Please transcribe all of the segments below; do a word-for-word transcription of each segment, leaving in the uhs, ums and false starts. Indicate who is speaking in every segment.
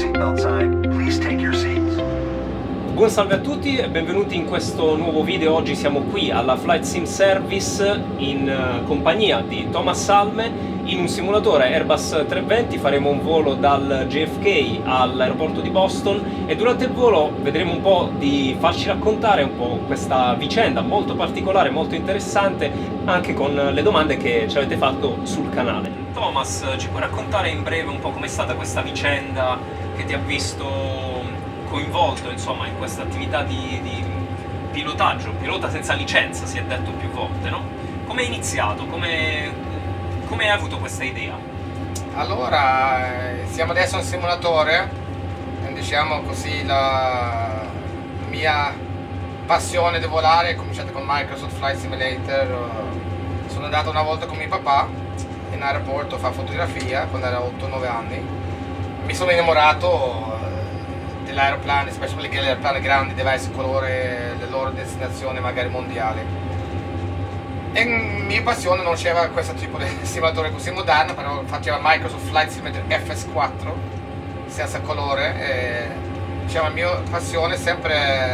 Speaker 1: seatbelt sign, please take your seats.
Speaker 2: Buon salve a tutti e benvenuti in questo nuovo video. Oggi siamo qui alla Flight Sim Service in uh, compagnia di Thomas Salme in un simulatore Airbus trecentoventi. Faremo un volo dal J F K all'aeroporto di Boston e durante il volo vedremo un po' di farci raccontare un po' questa vicenda molto particolare, molto interessante, anche con le domande che ci avete fatto sul canale. Thomas, ci puoi raccontare in breve un po' com'è stata questa vicenda che ti ha visto coinvolto, insomma, in questa attività di, di pilotaggio, pilota senza licenza, si è detto più volte, no? Come è iniziato? Come, come hai avuto questa idea?
Speaker 3: Allora, eh, siamo adesso in simulatore, e diciamo così la mia passione di volare è cominciata con Microsoft Flight Simulator. Sono andato una volta con mio papà in aeroporto a fare fotografia quando era otto nove anni. Mi sono innamorato degli aeroplani, specialmente gli aeroplani grandi, diversi colori, le loro destinazioni magari mondiali. E mia passione non c'era questo tipo di simulatore così moderno, però faceva Microsoft Flight Simulator F S quattro senza colore e diciamo, la mia passione sempre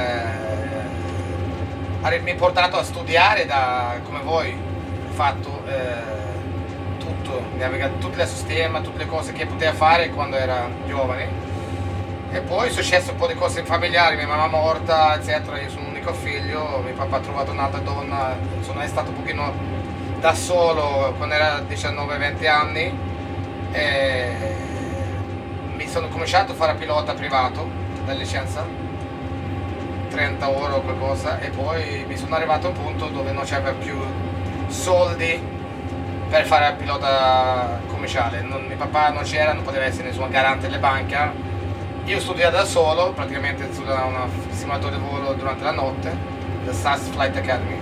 Speaker 3: eh, mi ha portato a studiare da come voi ho fatto eh, tutto, tutto il sistema, tutte le cose che poteva fare quando era giovane. E poi è successo un po' di cose familiari, mia mamma morta, eccetera, io sono un unico figlio, mio papà ha trovato un'altra donna, sono stato un pochino da solo quando era diciannove venti anni e mi sono cominciato a fare pilota privato, da licenza, trenta ore o qualcosa, e poi mi sono arrivato a un punto dove non c'era più soldi per fare pilota commerciale, non, mio papà non c'era, non poteva essere nessun garante delle banche. Io studiavo da solo, praticamente su un simulatore di volo durante la notte, la S A S Flight Academy,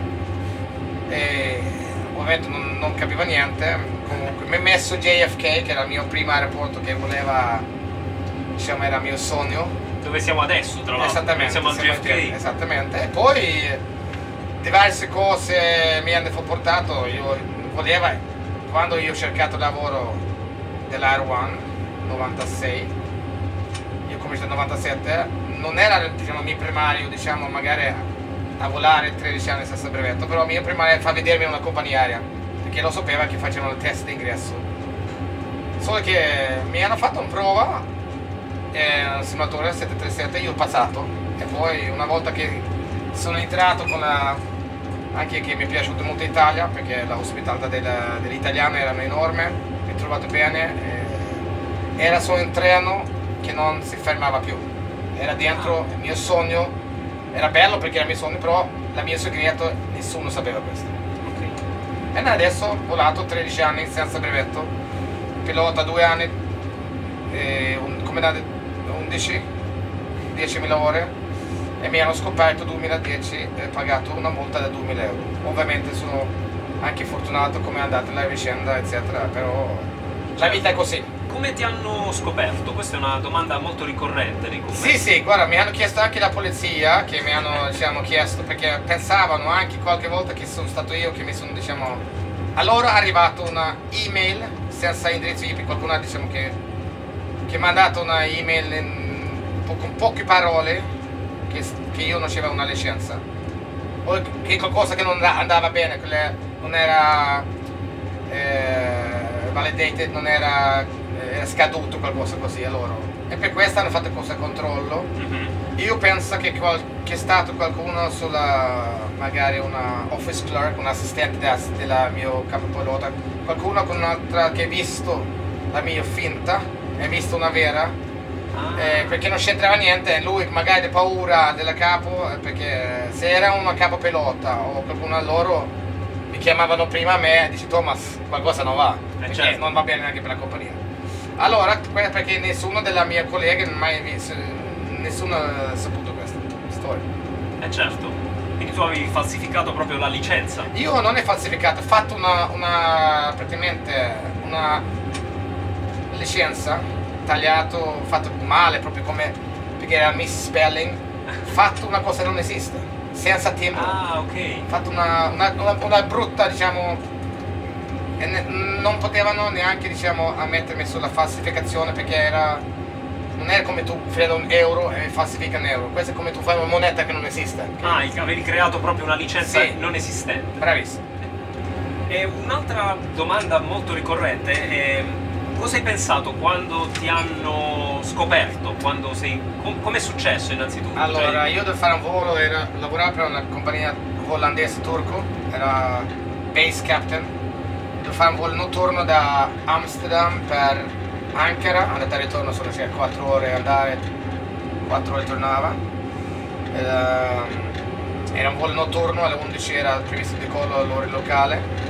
Speaker 3: e ovviamente non, non capivo niente. Comunque mi ho messo J F K, che era il mio primo aeroporto che voleva, diciamo, era il mio sogno.
Speaker 2: Dove siamo adesso, tra l'altro?
Speaker 3: Esattamente,
Speaker 2: siamo al J F K.
Speaker 3: Esattamente, e poi diverse cose mi hanno portato, io volevo, quando io ho cercato lavoro dell'Air One, novantasei, nel novantasette, non era, diciamo, il mio primario, diciamo, magari a volare tredici anni senza brevetto, però il mio primario è far vedermi una compagnia aerea, perché lo sapeva che facevano il test d'ingresso. Solo che mi hanno fatto una prova, eh, un simulatore sette tre sette, io ho passato, e poi una volta che sono entrato con la, anche che mi è piaciuto molto l'Italia, perché l'ospitalità degli italiani erano enorme, mi ho trovato bene, eh, era solo un treno che non si fermava più, era dentro il mio sogno, era bello perché era il mio sogno, però il mio segreto nessuno sapeva questo. Okay. E adesso ho volato tredici anni senza brevetto, pilota due anni, eh, un, comandante undici, diecimila ore, e mi hanno scoperto nel duemiladieci e pagato una multa da duemila euro. Ovviamente sono anche fortunato come è andata la vicenda, eccetera, però la vita è così.
Speaker 2: Come ti hanno scoperto? Questa è una domanda molto ricorrente nei commenti.
Speaker 3: Sì, sì, guarda, mi hanno chiesto anche la polizia, che mi hanno, diciamo, chiesto, perché pensavano anche qualche volta che sono stato io che mi sono, diciamo... Allora è arrivata una email senza indirizzo I P, qualcuno, diciamo, che, che mi ha dato una email in, con poche parole, che, che io non avevo una licenza. O che qualcosa che non andava bene, non era eh, validated, non era... era scaduto, qualcosa così a loro, e per questo hanno fatto questo controllo. Mm-hmm. Io penso che c'è stato qualcuno sulla, magari una office clerk, un assistente del mio capo pilota, qualcuno con un'altra che ha visto la mia finta e ha visto una vera, ah. eh, perché non c'entrava niente, lui magari ha paura della capo, perché se era una capo pilota o qualcuno a loro mi chiamavano prima a me e dice Thomas, qualcosa non va, eh, perché certo, non va bene anche per la compagnia. Allora, perché nessuno della mia collega non ha mai visto, nessuno ha saputo questa storia.
Speaker 2: Eh certo, quindi tu avevi falsificato proprio la licenza?
Speaker 3: Io non ho falsificato, ho fatto una, una praticamente una licenza, tagliato, fatto male, proprio come, perché era misspelling, fatto una cosa che non esiste, senza tempo.
Speaker 2: Ah, ok.
Speaker 3: Fatto una, una, una, una brutta, diciamo... E non potevano neanche, diciamo, ammettermi sulla falsificazione perché era non è come tu prendi un euro e falsifica un euro, questo è come tu fai una moneta che non esiste.
Speaker 2: Ah, avevi creato proprio una licenza
Speaker 3: Sì.
Speaker 2: non esistente.
Speaker 3: Bravissimo.
Speaker 2: E un'altra domanda molto ricorrente è: cosa hai pensato quando ti hanno scoperto? Quando sei... com- com'è successo innanzitutto?
Speaker 3: Allora,
Speaker 2: Cioè,
Speaker 3: io devo fare un volo, era, lavoravo per una compagnia olandese turco, era base captain, devo fare un volo notturno da Amsterdam per Ankara, andata e ritorno sono circa quattro ore andare, quattro ore tornava. Era, era un volo notturno, alle undici era previsto il decollo all'ora locale.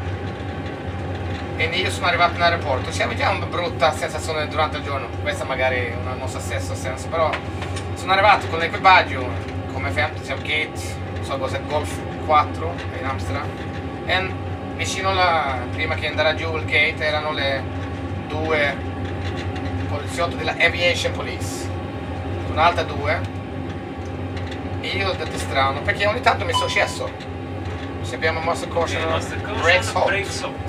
Speaker 3: E io sono arrivato in aeroporto, c'è già una brutta sensazione durante il giorno, questa magari non ha il nostro stesso senso, però sono arrivato con l'equipaggio, come fatto, c'è un gate, non so cos'è, Golf quattro in Amsterdam, e vicino là, prima che andare giù il gate, erano le due poliziotti della Aviation Police, un'altra due, e io ho detto strano, perché ogni tanto mi è successo, se abbiamo mosso caution,
Speaker 2: ok, master caution,
Speaker 3: brakes hot.
Speaker 2: brakes hot.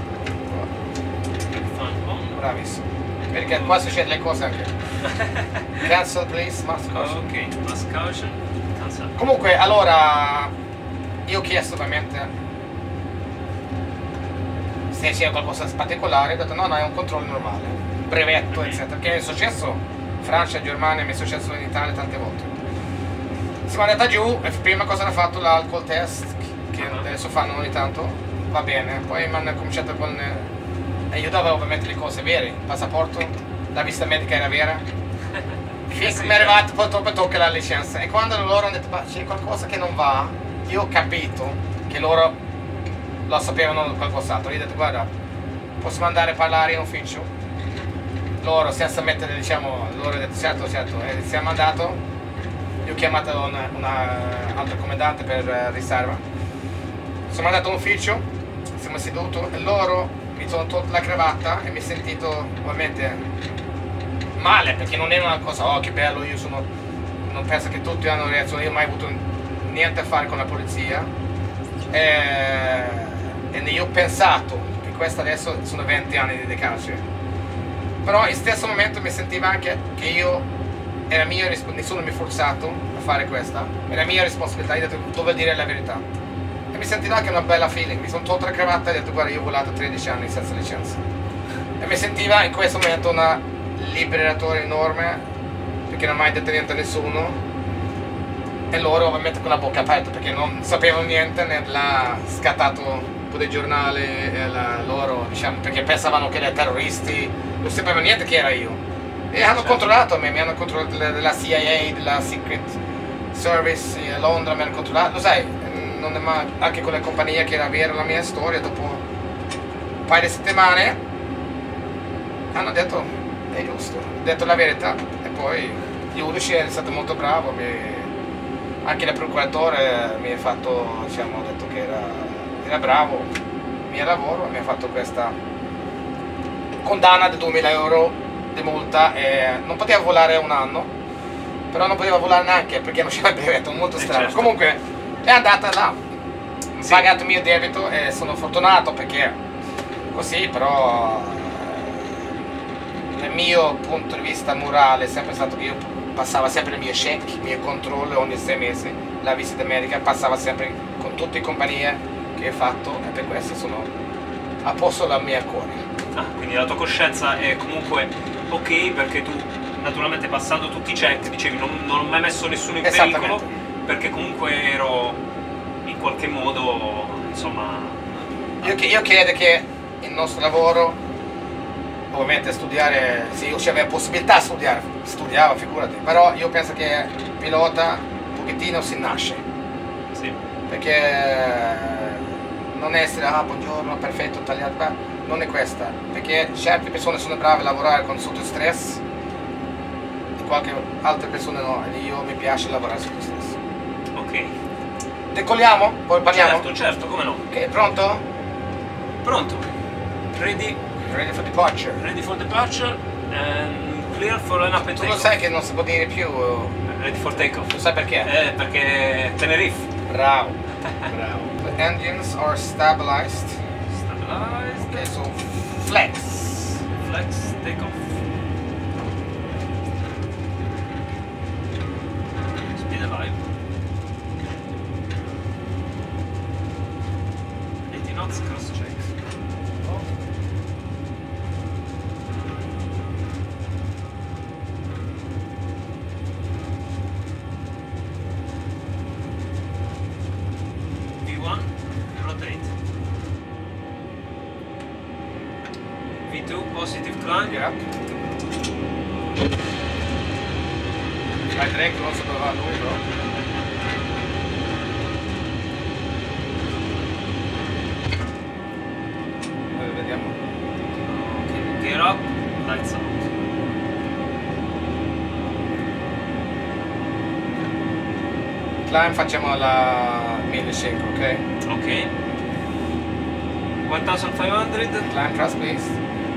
Speaker 3: Bravissimo, perché qua succede le cose anche. Cancel please, must caution.
Speaker 2: Ok, must caution, cancel.
Speaker 3: Comunque, allora, io ho chiesto ovviamente se c'era qualcosa di particolare, ho detto no, no, è un controllo normale, brevetto, eccetera, che è successo in Francia, in Germania, mi è successo in Italia tante volte. Siamo andati giù e prima cosa hanno fatto l'alcol test, che adesso fanno ogni tanto, va bene, poi mi hanno cominciato con... E io davevo ovviamente le cose vere, il passaporto, la visita medica era vera. Finché mi è arrivato purtroppo tocca la licenza. E quando loro hanno detto ma c'è qualcosa che non va, io ho capito che loro lo sapevano qualcos'altro. Io ho detto guarda, possiamo andare a parlare in ufficio? Loro senza mettere diciamo, loro hanno detto certo certo, e siamo andati, io ho chiamato una, una altra comandante per uh, riserva. Sono andato in ufficio, siamo seduti e loro mi sono tolto la cravatta e mi sono sentito ovviamente male perché non era una cosa oh che bello, io sono non penso che tutti hanno reazione, io non ho mai avuto niente a fare con la polizia e, e io ho pensato che questo adesso sono venti anni di carcere, però in stesso momento mi sentivo anche che io era mia, nessuno mi ha forzato a fare questa, era mia responsabilità, io ho detto dovevo dire la verità. E mi sentivo anche una bella feeling, mi sono tolto la cravatta e ho detto guarda io ho volato tredici anni senza licenza. E mi sentiva in questo momento una liberatore enorme, perché non ho mai detto niente a nessuno. E loro ovviamente con la bocca aperta, perché non sapevano niente, ne l'ha scattato un po' dei giornali, e la, loro diciamo, perché pensavano che erano terroristi, non sapevano niente che era io. E hanno
Speaker 2: certo. controllato
Speaker 3: me, mi hanno controllato della C I A, della Secret Service a Londra, mi hanno controllato, lo sai. Non è mai, anche con la compagnia che era vera la mia storia, dopo un paio di settimane hanno detto è giusto, ho detto la verità e poi il giudice è stato molto bravo, mi, anche il procuratore mi ha fatto, diciamo, ha detto che era, era bravo il mio lavoro, mi ha fatto questa condanna di duemila euro di multa e non poteva volare un anno, però non poteva volare neanche perché non c'era il brevetto, molto strano.
Speaker 2: certo.
Speaker 3: Comunque è andata là, ho sì. pagato il mio debito e sono fortunato perché così, però dal mio punto di vista morale è sempre stato che io passavo sempre il mio check, il mio controllo ogni sei mesi, la visita medica passava sempre con tutte le compagnie che ho fatto e per questo sono a posto la mia cuore.
Speaker 2: Ah, quindi la tua coscienza è comunque ok perché tu naturalmente passando tutti i check dicevi non, non ho mai messo nessuno in pericolo perché comunque ero in qualche modo, insomma...
Speaker 3: Io, io credo che il nostro lavoro, ovviamente studiare, se io avevo possibilità di studiare, studiavo, figurati, però io penso che pilota un pochettino si nasce.
Speaker 2: Sì.
Speaker 3: Perché non essere, ah buongiorno, perfetto, tagliato, ma non è questa, perché certe persone sono brave a lavorare con sotto stress e qualche altre persone no, e io mi piace lavorare sotto stress.
Speaker 2: Ok.
Speaker 3: Decolliamo? Poi parliamo?
Speaker 2: Certo, certo, come no.
Speaker 3: Ok, pronto?
Speaker 2: Pronto. Ready.
Speaker 3: Ready for departure.
Speaker 2: Ready for departure and clear for an up and
Speaker 3: Tu
Speaker 2: take
Speaker 3: lo
Speaker 2: off.
Speaker 3: sai che non si può dire più.
Speaker 2: Ready for takeoff.
Speaker 3: Lo sai perché?
Speaker 2: Eh, perché Tenerife.
Speaker 3: Bravo. Bravo. The engines are stabilized.
Speaker 2: Stabilized.
Speaker 3: Ok, so flex.
Speaker 2: Flex, takeoff. Positive climb.
Speaker 3: Yeah. Flight direct non so dove va lui però. Poi vediamo.
Speaker 2: Ok, gear up, lights out.
Speaker 3: Climb facciamo la millecinquecento, ok?
Speaker 2: Ok. quattromilacinquecento.
Speaker 3: Climb thrust please.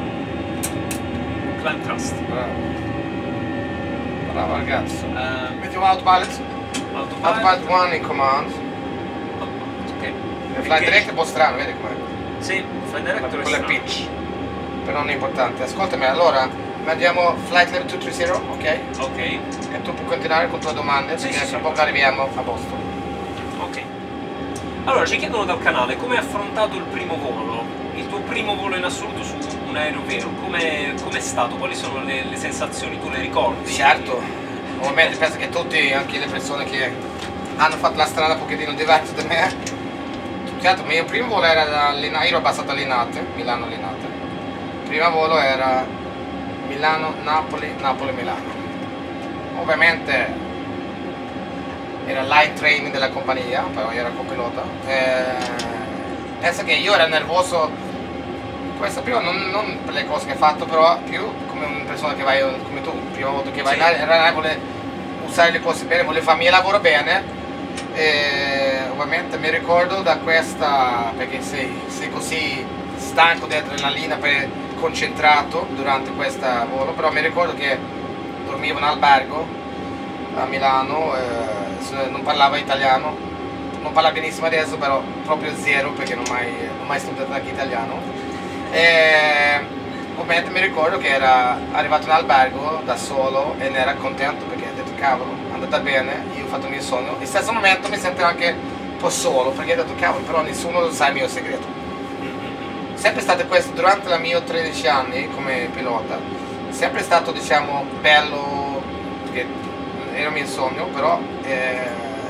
Speaker 2: Climb thrust.
Speaker 3: Bravo. Bravo ragazzo.
Speaker 2: Uh,
Speaker 3: Mettiamo autopilot.
Speaker 2: autopilot.
Speaker 3: Autopilot one in command.
Speaker 2: Ok.
Speaker 3: Il flight direct è un po' strano, vedi com'è?
Speaker 2: Sì, flight director è
Speaker 3: Quello è
Speaker 2: strano.
Speaker 3: pitch. Però non è importante. Ascoltami, allora mandiamo flight level due trenta, ok?
Speaker 2: Ok.
Speaker 3: E tu puoi continuare con le tue domande
Speaker 2: Sì,
Speaker 3: perché
Speaker 2: sì,
Speaker 3: tra
Speaker 2: sì.
Speaker 3: poco arriviamo a Boston.
Speaker 2: Ok. Allora, ci chiedono dal canale come hai affrontato il primo volo, il tuo primo volo in assoluto su un aereo vero, come è stato? Quali sono le, le sensazioni? Tu le ricordi?
Speaker 3: Certo, ovviamente penso che tutti, anche le persone che hanno fatto la strada un pochettino diversa da me, certo, il mio primo volo era da Linate, io ero passato a Linate, Milano Linate, il primo volo era Milano-Napoli, Napoli-Milano. Ovviamente era line training della compagnia, però io ero copilota. Eh, penso che io ero nervoso, questo prima non, non per le cose che hai fatto, però più come una persona che vai, come tu, prima volta che vai
Speaker 2: Sì.
Speaker 3: là, era vuole usare le cose bene, vuole fare il mio lavoro bene. E ovviamente mi ricordo da questa, perché sei, sei così stanco di adrenalina, per, concentrato durante questo volo, però mi ricordo che dormivo in albergo a Milano, eh, non parlavo italiano, non parla benissimo adesso, però proprio zero perché non ho mai, non mai studiato anche italiano. E ovviamente mi ricordo che era arrivato in albergo da solo e ne era contento perché ha detto cavolo, è andata bene, io ho fatto il mio sogno. Allo stesso momento mi sento anche un po' solo perché ho detto cavolo, però nessuno lo sa il mio segreto. Sempre stato questo durante i miei tredici anni come pilota, sempre stato diciamo bello, perché era il mio sogno, però eh,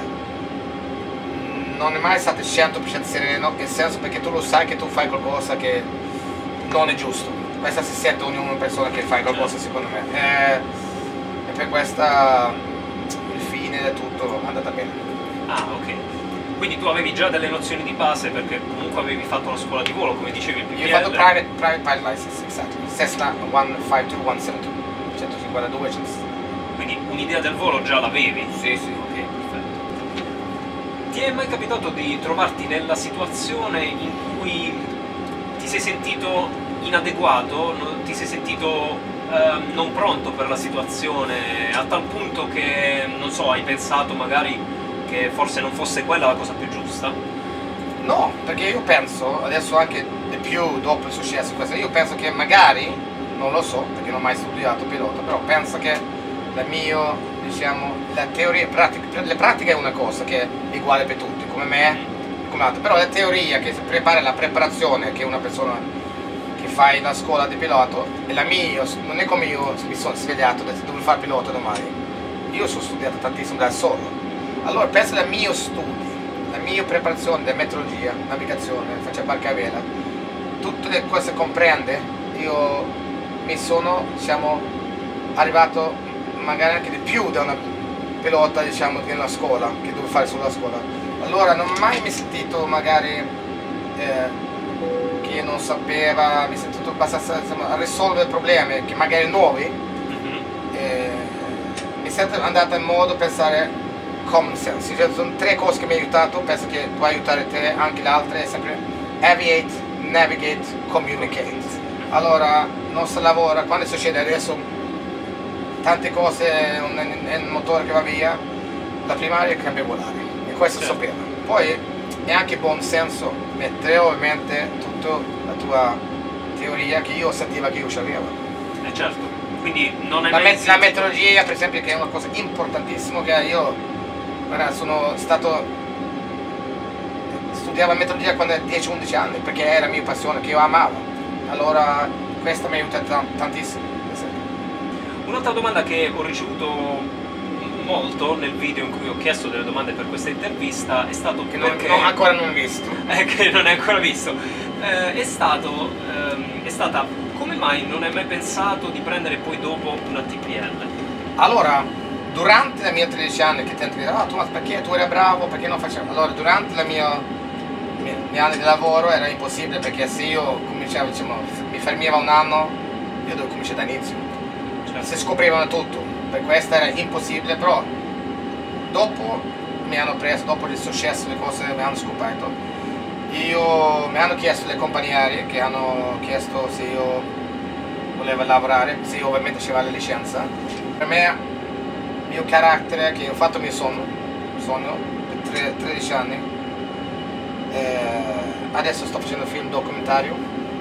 Speaker 3: non è mai stato cento per cento sereno, nel senso perché tu lo sai che tu fai qualcosa che non è giusto. Questa si sente ognuno persona che fa qualcosa secondo me. E, e per questa il fine di tutto è andata bene.
Speaker 2: Ah, ok. Quindi tu avevi già delle nozioni di base perché comunque avevi fatto la scuola di volo, come dicevi il P P L.
Speaker 3: Io ho fatto private, private pilot license, esatto. Cessna centocinquantadue, centosettantadue, centocinquantadue, centosettantadue.
Speaker 2: Quindi un'idea del volo già l'avevi?
Speaker 3: Sì, sì.
Speaker 2: Ok, perfetto. Ti è mai capitato di trovarti nella situazione in cui ti sei sentito inadeguato, no- ti sei sentito ehm, non pronto per la situazione, a tal punto che, non so, hai pensato magari che forse non fosse quella la cosa più giusta?
Speaker 3: No, perché io penso, adesso anche di più dopo il successo questo, io penso che magari, non lo so, perché non ho mai studiato pilota, però penso che la mia, diciamo, la teoria, pratica, le pratiche è una cosa che è uguale per tutti, come me, come altri, però la teoria che si prepara, la preparazione che una persona che fa la scuola di pilota, e la mia, non è come io mi sono svegliato, devo fare pilota domani, io sono studiato tantissimo da solo. Allora penso al mio studio, la mia preparazione di meteorologia, navigazione, faccio barca a vela, tutte le cose comprende, io mi sono, diciamo, arrivato magari anche di più da una pilota, diciamo, di una scuola, che devo fare sulla scuola. Allora non ho mai mi sentito magari eh, che io non sapeva, mi sono sentito abbastanza, insomma, a risolvere problemi che magari nuovi,
Speaker 2: Mhm.
Speaker 3: eh, mi sento andata in modo a pensare common sense. Cioè, sono tre cose che mi hanno aiutato, penso che può aiutare te anche le altre, è sempre aviate, navigate, communicate. Allora, il nostro lavoro, quando succede adesso tante cose, un, un motore che va via, la primaria è cambia volare, e questo
Speaker 2: Certo.
Speaker 3: sapeva. Poi è anche buon senso mettere ovviamente tutta la tua teoria che io sentivo che io c'avevo.
Speaker 2: Eh certo, quindi non è
Speaker 3: La,
Speaker 2: mai
Speaker 3: met- la
Speaker 2: sentito-
Speaker 3: meteorologia per esempio, che è una cosa importantissima, che io guarda, sono stato studiavo meteorologia quando avevo dieci undici anni perché era la mia passione che io amavo, allora questo mi ha aiutato tantissimo. Per esempio.
Speaker 2: Un'altra domanda che ho ricevuto molto nel video in cui ho chiesto delle domande per questa intervista è stato
Speaker 3: Che non,
Speaker 2: perché...
Speaker 3: non- ancora non ho visto.
Speaker 2: Eh, che non hai ancora visto, eh, è stato, ehm, è stata come mai non hai mai pensato di prendere poi dopo una T P L?
Speaker 3: Allora, durante i miei tredici anni che tenti di dire, ah tu ma perché tu eri bravo, perché non facevo? Allora, durante la mia, i miei, miei anni di lavoro era impossibile, perché se io cominciavo, diciamo, mi fermiva un anno, io dovevo cominciare da inizio.
Speaker 2: Certo.
Speaker 3: Si scoprivano tutto, per questo era impossibile, però dopo mi hanno preso, dopo il successo, le cose mi hanno scoperto. Io, mi hanno chiesto le compagnie aeree che hanno chiesto se io volevo lavorare, se io ovviamente c'era la licenza. Per me, il mio carattere, che ho fatto il mio sogno, sogno per tredici anni, eh, adesso sto facendo un film documentario,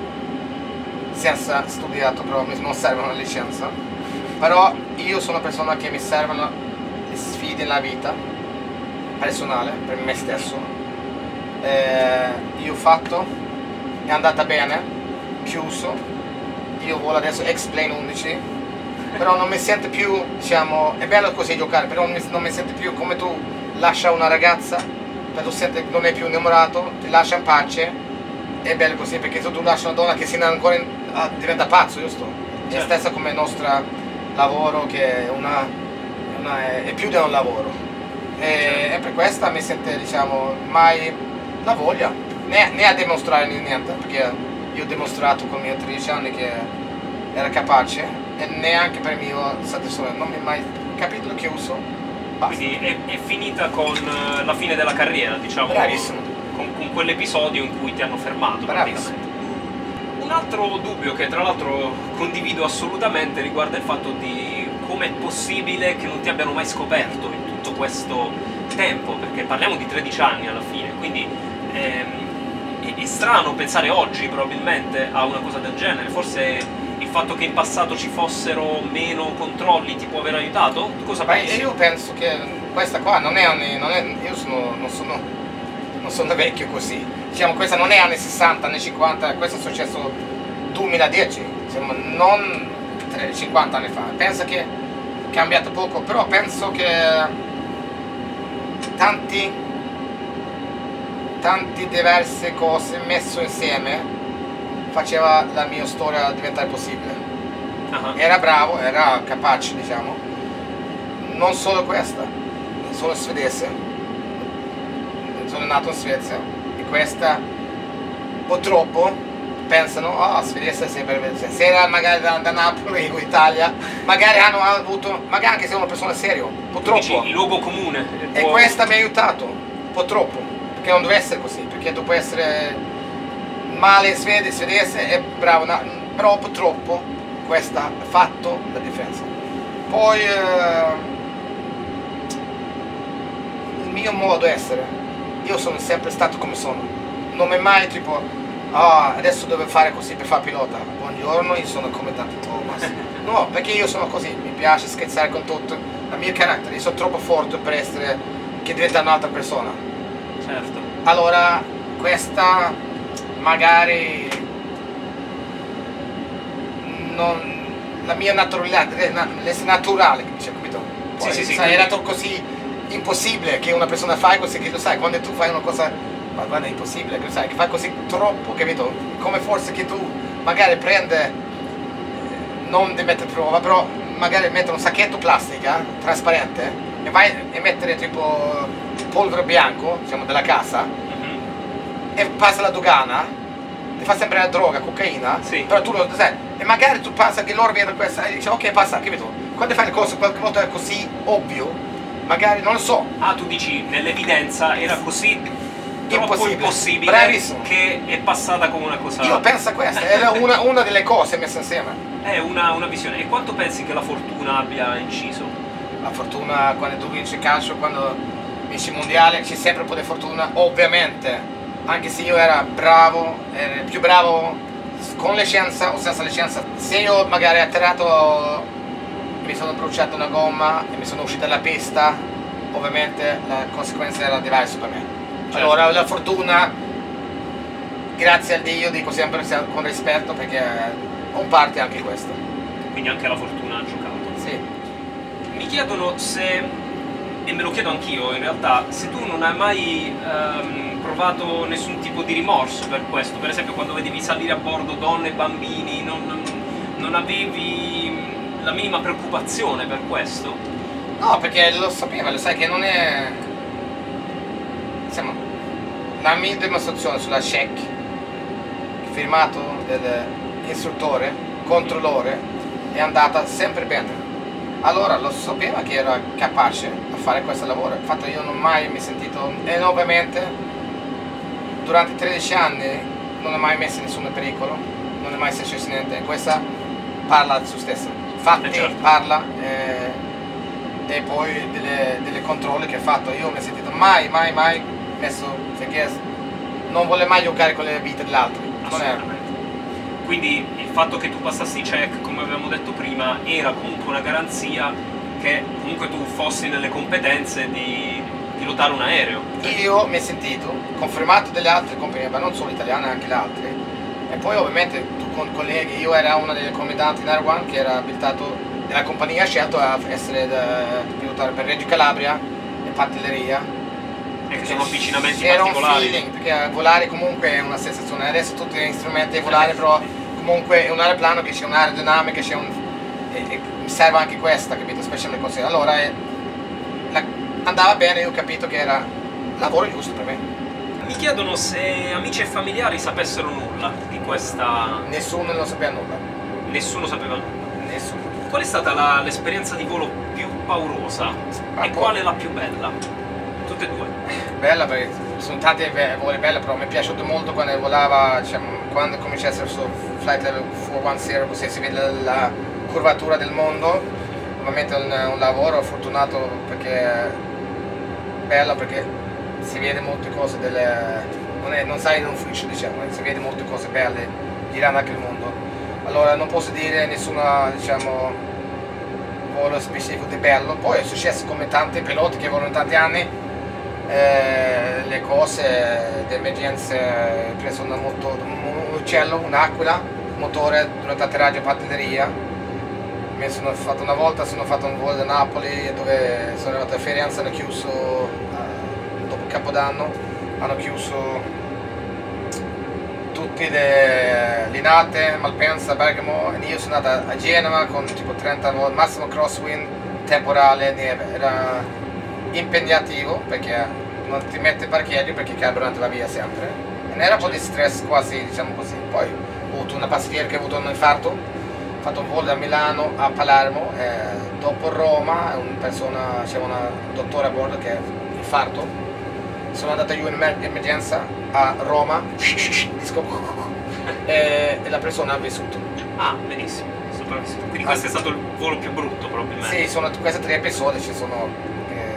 Speaker 3: senza studiato, però non serve una licenza. Però io sono una persona che mi servono le sfide nella vita personale, per me stesso. Eh, io ho fatto, è andata bene, chiuso. Io voglio adesso X-Plane undici, però non mi sento più, diciamo, è bello così giocare, però non mi, non mi sento più come tu lascia una ragazza, per tu senti che non è più innamorato, ti lascia in pace, è bello così, perché se tu lasci una donna che si ancora in, ah, diventa pazzo, giusto? È stessa come il nostro lavoro, che è, una, una, è più di un lavoro. E, e per questo mi sento, diciamo, mai la voglia, né, né a dimostrare niente, perché io ho dimostrato con i miei tredici anni che era capace, e neanche per il mio soddisfazione, non mi è mai capito chiuso, basta.
Speaker 2: Quindi è, è finita con la fine della carriera, diciamo.
Speaker 3: Bravissimo.
Speaker 2: Con, con quell'episodio in cui ti hanno fermato.
Speaker 3: Bravissimo.
Speaker 2: Un altro dubbio che tra l'altro condivido assolutamente riguarda il fatto di come è possibile che non ti abbiano mai scoperto in tutto questo tempo, perché parliamo di tredici anni alla fine, quindi ehm, è, è strano pensare oggi probabilmente a una cosa del genere. Forse il fatto che in passato ci fossero meno controlli ti può aver aiutato? Cosa
Speaker 3: Beh,
Speaker 2: pensi?
Speaker 3: io penso che questa qua non è anni, non è, io sono, non sono, non sono vecchio così, diciamo, questa non è anni sessanta, anni cinquanta, questo è successo duemiladieci, insomma, non cinquanta anni fa. Penso che è cambiato poco, però penso che tanti, tanti diverse cose messe insieme faceva la mia storia diventare possibile.
Speaker 2: Uh-huh.
Speaker 3: Era bravo, era capace, diciamo. Non solo questa, sono svedese, sono nato in Svezia, e questa purtroppo pensano, ah, oh, svedese sempre, se era magari da, da Napoli o Italia, magari hanno avuto, magari anche se è una persona seria, purtroppo.
Speaker 2: Dici, il luogo comune.
Speaker 3: E
Speaker 2: può...
Speaker 3: questa mi ha aiutato, purtroppo, perché non deve essere così, perché tu puoi essere male svede, svedese e bravo, no, però purtroppo questa ha fatto la differenza. Poi eh, il mio modo di essere, io sono sempre stato come sono, non mi mai tipo, ah, oh, adesso devo fare così per fare pilota, buongiorno, io sono come tanto Thomas. No, perché io sono così, mi piace scherzare con tutto, il mio carattere, io sono troppo forte per essere che diventa un'altra persona.
Speaker 2: Certo.
Speaker 3: Allora, questa magari non, la mia naturalità, l'essere naturale, cioè, capito? Poi,
Speaker 2: sì, sì,
Speaker 3: sai,
Speaker 2: sì,
Speaker 3: era tutto così impossibile che una persona fa così, che tu sai, quando tu fai una cosa, ma guarda, è impossibile, che sai, che fai così troppo, capito? Come forse che tu magari prende, non di mettere prova, però magari mettere un sacchetto plastica trasparente e vai e mettere tipo polvere bianco, diciamo, della casa, mm-hmm. e passa la dogana, ti fa sempre la droga, cocaina,
Speaker 2: sì.
Speaker 3: Però tu lo sai, e magari tu pensa che loro vedono questa e dici ok, passa, capito? Quando fai le cose qualche volta è così ovvio, magari non lo so.
Speaker 2: Ah, tu dici nell'evidenza era così troppo
Speaker 3: impossibile,
Speaker 2: impossibile
Speaker 3: bravissimo,
Speaker 2: che è passata come una cosa.
Speaker 3: Io penso a questa, era una, una delle cose messe insieme.
Speaker 2: È una, una visione. E quanto pensi che la fortuna abbia inciso?
Speaker 3: La fortuna, quando tu vinci il calcio, quando vinci il mondiale, c'è sempre un po' di fortuna, ovviamente. Anche se io ero bravo, ero più bravo con licenza o senza licenza. Se io magari atterrato, mi sono bruciato una gomma e mi sono uscito dalla pista, ovviamente la conseguenza era diversa per me. Certo. Allora la fortuna, grazie a Dio, dico sempre con rispetto, perché un parte anche questo.
Speaker 2: Quindi anche la fortuna ha giocato.
Speaker 3: Sì.
Speaker 2: Mi chiedono se, e me lo chiedo anch'io in realtà, se tu non hai mai ehm, provato nessun tipo di rimorso per questo, per esempio quando vedevi salire a bordo donne e bambini, non, non, non avevi la minima preoccupazione per questo?
Speaker 3: No, perché lo sapeva, lo sai che non è... Insomma, la mia dimostrazione sulla check, firmato dell'istruttore, controllore, è andata sempre bene. Allora lo sapeva che era capace a fare questo lavoro. Infatti io non mai mi sentito, e ovviamente durante tredici anni non ho mai messo nessuno in pericolo, non è mai successo niente. Questa parla su stessa, fatti,
Speaker 2: certo.
Speaker 3: parla eh, e poi delle, delle controlli che ha fatto. Io mi ho sentito mai, mai, mai messo, perché non vuole mai giocare con le vite degli altri. Non è.
Speaker 2: Quindi il fatto che tu passassi i check, come avevamo detto prima, era comunque una garanzia che comunque tu fossi nelle competenze di pilotare un aereo.
Speaker 3: Io mi ho sentito, confermato dalle altre compagnie, ma non solo italiane, anche le altre. E poi ovviamente tu con colleghi, io ero una delle comandanti in Air One che era abilitato, della compagnia ha scelto a essere da, da pilotare per Reggio Calabria e Pantelleria.
Speaker 2: E che sono avvicinamenti
Speaker 3: era
Speaker 2: particolari.
Speaker 3: Un feeling, perché volare comunque è una sensazione. Adesso tutti gli strumenti di volare, però comunque è un aeroplano che c'è un'aerodinamica, c'è un... E, e mi serve anche questa, capito? Specialmente così. Allora è, la, andava bene, io ho capito che era il lavoro giusto per me.
Speaker 2: Mi chiedono se amici e familiari sapessero nulla di questa...
Speaker 3: Nessuno non sapeva nulla.
Speaker 2: Nessuno sapeva nulla.
Speaker 3: Nessuno.
Speaker 2: Qual è stata l'esperienza di volo più paurosa?
Speaker 3: Ah,
Speaker 2: e
Speaker 3: boh.
Speaker 2: qual è la più bella? Tutte e due.
Speaker 3: Bella perché sono tante voli belle, però mi è piaciuto molto quando volava, diciamo, quando cominciasse su flight level quattrocentodieci, così si vede la curvatura del mondo. Ovviamente è un, un lavoro fortunato perché bello, perché si vede molte cose delle, non, è, non sai in ufficio, diciamo, si vede molte cose belle girando anche il mondo. Allora non posso dire nessuna, diciamo, volo specifico di bello. Poi è successo come tanti piloti che volano tanti anni. Eh, le cose di emergenza, preso una moto, un uccello, un'aquila, motore durante atterraggio a Pantelleria. Mi sono fatto una volta, sono fatto un volo da Napoli dove sono arrivato a Firenze, hanno chiuso eh, dopo Capodanno, hanno chiuso tutte le Linate, Malpensa, Bergamo, e io sono andato a Genova con tipo trenta voli, massimo crosswind, temporale, neve. Era impegnativo perché non ti mette parcheggio perché il carburante va via sempre e ne era un po' di stress quasi, diciamo così. Poi ho avuto una passeggera che ha avuto un infarto, ho fatto un volo da Milano a Palermo e dopo Roma una persona, c'era una dottore a bordo che ha infarto, sono andato io in emergenza a Roma e, e la persona ha vissuto.
Speaker 2: Ah, benissimo, sopravvissuto. Quindi
Speaker 3: Ah,
Speaker 2: questo è stato il volo più brutto probabilmente.
Speaker 3: Sì, sono questi tre episodi ci sono.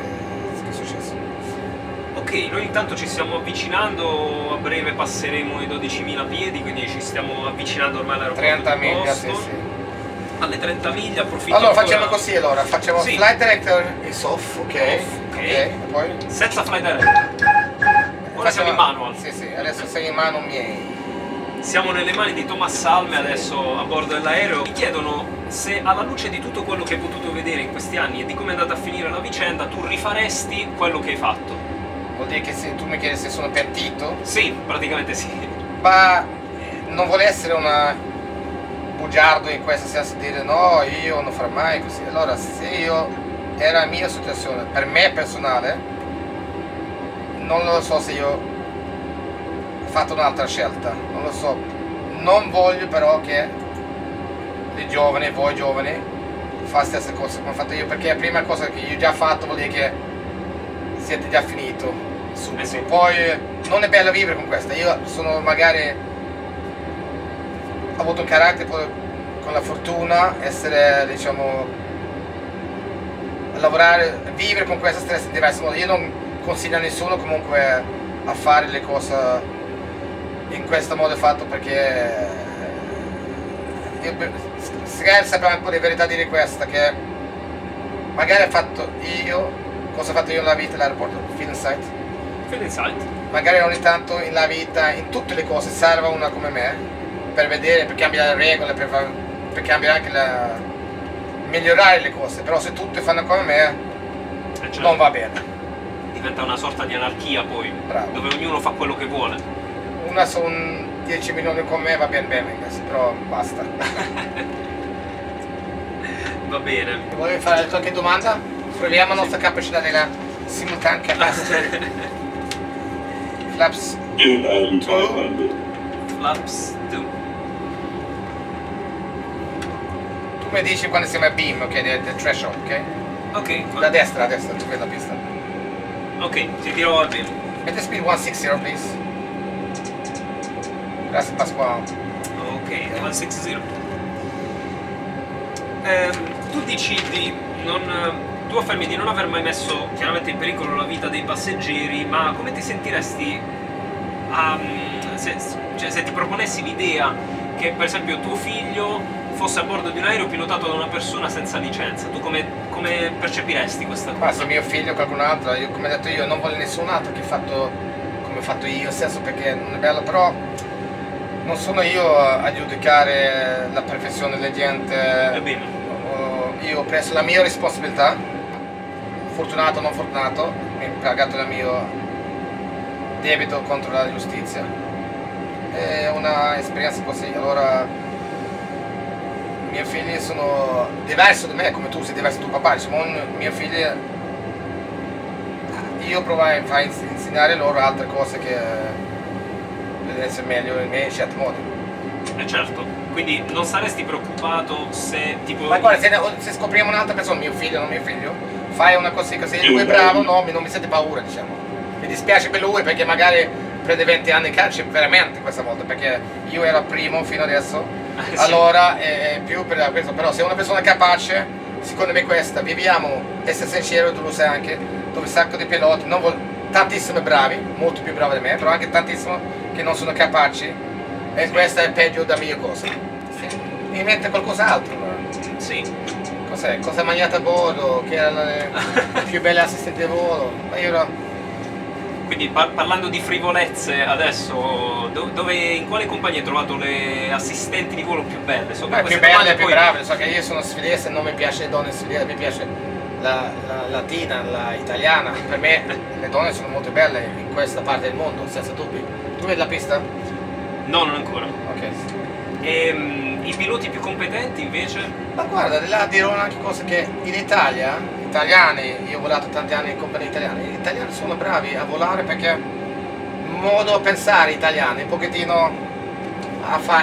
Speaker 2: Ok, noi intanto ci stiamo avvicinando, a breve passeremo i dodicimila piedi, quindi ci stiamo avvicinando ormai all'aeroporto
Speaker 3: trenta
Speaker 2: di
Speaker 3: miglia,
Speaker 2: Boston.
Speaker 3: sì, sì.
Speaker 2: Alle trenta miglia, approfitto
Speaker 3: Allora
Speaker 2: ancora...
Speaker 3: facciamo così, allora facciamo
Speaker 2: Sì.
Speaker 3: flight director is off, ok,
Speaker 2: Off, ok.
Speaker 3: ok, e poi
Speaker 2: Senza flight director. Ora siamo in manual.
Speaker 3: Sì, sì, adesso sei in mano miei.
Speaker 2: Siamo nelle mani di Thomas Salme adesso a bordo dell'aereo. Mi chiedono se alla luce di tutto quello che hai potuto vedere in questi anni e di come è andata a finire la vicenda, tu rifaresti quello che hai fatto?
Speaker 3: Vuol dire che se tu mi chiedi se sono pentito,
Speaker 2: Sì, praticamente sì.
Speaker 3: ma non vuole essere una bugiardo in questo senso di dire no, io non farò mai così. Allora se io era la mia situazione, per me personale, non lo so se io ho fatto un'altra scelta, non lo so. Non voglio però che i giovani, voi giovani, fa stesse cose come ho fatto io, perché la prima cosa che io ho già fatto vuol dire che siete già finito subito.
Speaker 2: Eh sì.
Speaker 3: Poi non è bello vivere con questa. Io sono magari ho avuto un carattere, poi con la fortuna essere, diciamo, lavorare, vivere con questo stress in diversi modi. Io non consiglio a nessuno comunque a fare le cose in questo modo fatto, perché io magari sappiamo un po' di verità dire questa, che magari ho fatto io cosa ho fatto io nella vita all'aeroporto, Field Insight.
Speaker 2: Field Insight.
Speaker 3: Magari ogni tanto nella vita, in tutte le cose, serve una come me per vedere, per cambiare le regole, per, far, per cambiare anche la, migliorare le cose. Però se tutti fanno come me,
Speaker 2: Eh, certo.
Speaker 3: non va bene.
Speaker 2: Diventa una sorta di anarchia poi,
Speaker 3: Bravo.
Speaker 2: dove ognuno fa quello che vuole.
Speaker 3: Una sono dieci milioni come me, va bene bene, però basta.
Speaker 2: Va bene.
Speaker 3: Volevi fare qualche domanda? Proviamo la nostra capacità della simultanea capacity. Flaps
Speaker 4: twenty-five hundred.
Speaker 2: Flaps due.
Speaker 3: Tu mi dici quando siamo a beam, ok? Del, del threshold, ok?
Speaker 2: Ok.
Speaker 3: Da destra, a destra, tu vedi la pista.
Speaker 2: Ok, ti dirò al velo.
Speaker 3: Mette speed one sixty, please. Grazie Pasquale.
Speaker 2: Ok, centosessanta. Ehm, tu dici di non... Tu affermi di non aver mai messo chiaramente in pericolo la vita dei passeggeri, ma come ti sentiresti a, se, cioè, se ti proponessi l'idea che per esempio tuo figlio fosse a bordo di un aereo pilotato da una persona senza licenza? Tu come, come percepiresti questa cosa?
Speaker 3: Ma se mio figlio o qualcun altro, io, come ho detto io, non voglio nessun altro che fatto come ho fatto io stesso, perché non è bello, però non sono io a giudicare la perfezione della gente.
Speaker 2: Va bene.
Speaker 3: Io ho preso la mia responsabilità, fortunato o non fortunato, mi ho pagato il mio debito contro la giustizia. È una esperienza così. Allora i miei figli sono diversi da me, come tu sei diverso da tuo papà, insomma un mio figlio, io provai a insegnare loro altre cose che per essere meglio in me in certi modi.
Speaker 2: Eh certo, quindi non saresti preoccupato se tipo...
Speaker 3: Ma guarda, se, se scopriamo un'altra persona, mio figlio o non mio figlio, fai una cosa così, lui è bravo, no, non mi sente paura, diciamo. Mi dispiace per lui perché magari prende venti anni in carcere veramente questa volta, perché io ero primo fino adesso,
Speaker 2: eh, sì.
Speaker 3: Allora è, è più per questo, però se è una persona capace, secondo me questa, viviamo, essere sincero, tu lo sai anche, dove un sacco di piloti, non vol- tantissimi bravi, molto più bravi di me, però anche tantissimi che non sono capaci, e questa è peggio da mia cosa. Sì. Mi mette qualcos'altro.
Speaker 2: Sì.
Speaker 3: Cos'è? Cosa mangiata a bordo? Che erano le più belle assistenti di volo? Ma io ero...
Speaker 2: Quindi par parlando di frivolezze adesso, do dove, in quale compagnia hai trovato le assistenti di volo più belle? So che
Speaker 3: Beh, più
Speaker 2: queste domande
Speaker 3: belle, più
Speaker 2: poi-
Speaker 3: brave, so che io sono svedese e non mi piace le donne svedesi, mi piace la, la latina, la italiana. Per me le donne sono molto belle in questa parte del mondo, senza dubbi. Tu vedi la pista?
Speaker 2: No, non ancora.
Speaker 3: Ok.
Speaker 2: E um, i piloti più competenti invece?
Speaker 3: Ma guarda, di là dirò anche cose che in Italia, italiani, io ho volato tanti anni in compagnie italiane, gli italiani sono bravi a volare perché il modo a pensare italiano, un pochettino a fare,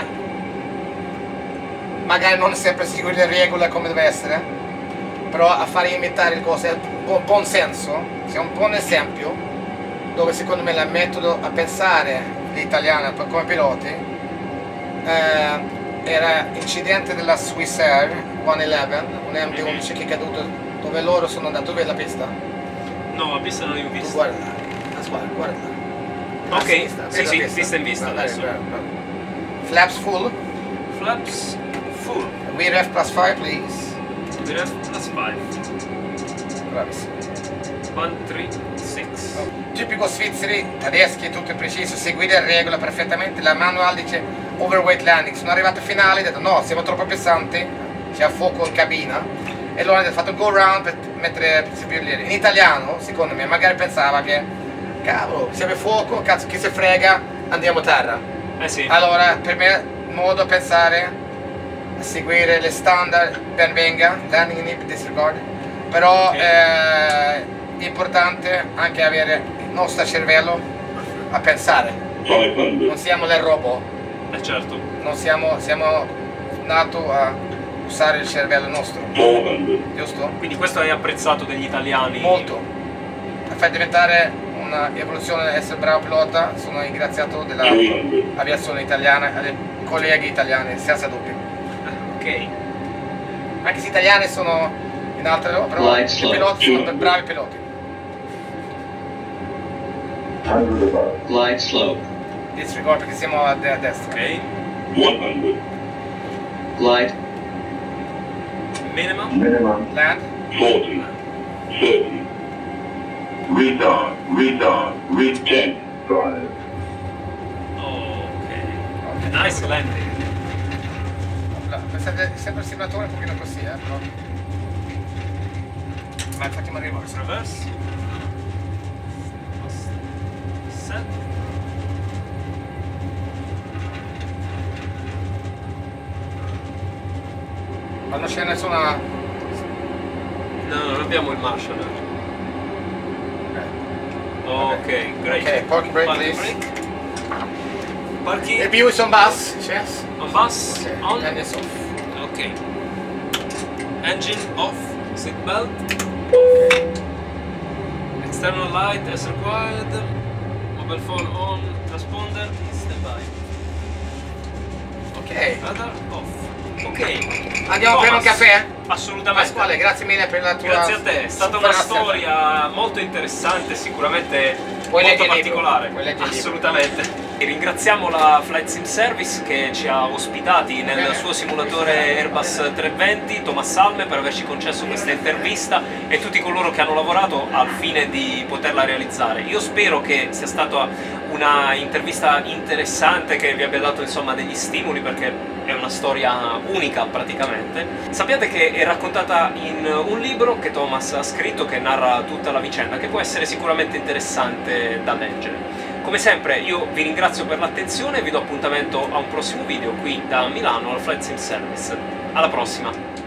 Speaker 3: magari non sempre seguire le regole come deve essere, però a fare imitare le cose, buon, buon senso, sia un buon esempio, dove secondo me il metodo a pensare l'italiano come piloti eh, era incidente della Swiss Air centoundici, un M D undici che è caduto, dove loro sono andati. Tu vedi la pista?
Speaker 2: No, la pista non l'ho
Speaker 3: Tu
Speaker 2: vista.
Speaker 3: guarda là, guarda, guarda là.
Speaker 2: Ok,
Speaker 3: A sinistra,
Speaker 2: sì,
Speaker 3: vedi
Speaker 2: sì,
Speaker 3: la pista?
Speaker 2: vista in vista
Speaker 3: Guarda,
Speaker 2: adesso.
Speaker 3: bravo, bravo. Flaps full,
Speaker 2: Flaps full.
Speaker 3: V R F plus five please.
Speaker 2: We have plus five.
Speaker 3: Bravissimo.
Speaker 2: one, three, six.
Speaker 3: Tipico svizzeri, tedeschi, tutto preciso, seguire le regole perfettamente. La manual dice overweight landing. Sono arrivato al finale e ho detto no, siamo troppo pesanti, c'è fuoco in cabina, e allora hanno fatto go round per mettere più lì. In italiano, secondo me, magari pensava che cavolo, se c'è fuoco, cazzo, chi se frega, andiamo a terra.
Speaker 2: Eh sì.
Speaker 3: Allora, per me, modo a pensare, a seguire le standard, ben venga, landing in hip disregard, però
Speaker 2: Ok.
Speaker 3: eh, è importante anche avere il nostro cervello a pensare.
Speaker 4: five hundred.
Speaker 3: Non siamo le robot,
Speaker 2: Eh certo.
Speaker 3: non siamo, siamo nati a usare il cervello nostro,
Speaker 4: four hundred.
Speaker 3: giusto?
Speaker 2: Quindi questo hai apprezzato degli italiani?
Speaker 3: Molto. Per far diventare un'evoluzione essere bravo pilota, sono ringraziato
Speaker 4: three hundred.
Speaker 3: dell'aviazione italiana, alle colleghi italiani, senza dubbio.
Speaker 2: Ok.
Speaker 3: Anche se italiani sono in altre robe, però
Speaker 5: Light
Speaker 3: i
Speaker 5: slow.
Speaker 3: piloti sono bravi piloti.
Speaker 4: one hundred above.
Speaker 5: Glide slope.
Speaker 3: Disregard perché siamo a, de a destra.
Speaker 2: Ok.
Speaker 4: one hundred.
Speaker 5: Glide.
Speaker 2: Minimum.
Speaker 4: Minimum.
Speaker 3: Land.
Speaker 4: forty. thirty. Retard. Retard. Read ten. five.
Speaker 2: Ok. Nice landing.
Speaker 3: No, pensate, sembra il simulatore un pochino così, eh, però. Ma infatti mi arrivo.
Speaker 2: Reverse. Set.
Speaker 3: Quando c'è nessuna
Speaker 2: No, non abbiamo il Marshall. Ok, great.
Speaker 3: Okay, park brake,
Speaker 2: Parking
Speaker 3: please.
Speaker 2: brake. Parking
Speaker 3: A B U is on bus. Yes.
Speaker 2: on bus.
Speaker 3: Okay.
Speaker 2: On.
Speaker 3: And it's off.
Speaker 2: Ok. Engine off. Seat belt.
Speaker 3: Okay.
Speaker 2: External light as required. Mobile phone on. Transponder. Standby.
Speaker 3: Ok.
Speaker 2: Radar off. Ok.
Speaker 3: Andiamo a prendere un caffè?
Speaker 2: Assolutamente.
Speaker 3: Pasquale, grazie mille per la tua...
Speaker 2: Grazie a te, è stata una storia molto interessante, sicuramente
Speaker 3: Puoi
Speaker 2: molto
Speaker 3: leggere il libro,
Speaker 2: particolare.
Speaker 3: puoi leggere il libro.
Speaker 2: Assolutamente. E ringraziamo la Flight Sim Service che ci ha ospitati nel
Speaker 3: Bene.
Speaker 2: suo simulatore Airbus trecentoventi, Thomas Salme, per averci concesso questa intervista e tutti coloro che hanno lavorato al fine di poterla realizzare. Io spero che sia stata una intervista interessante, che vi abbia dato insomma degli stimoli, perché è una storia unica praticamente. Sappiate che è raccontata in un libro che Thomas ha scritto, che narra tutta la vicenda, che può essere sicuramente interessante da leggere. Come sempre io vi ringrazio per l'attenzione e vi do appuntamento a un prossimo video qui da Milano al Flight Sim Service. Alla prossima!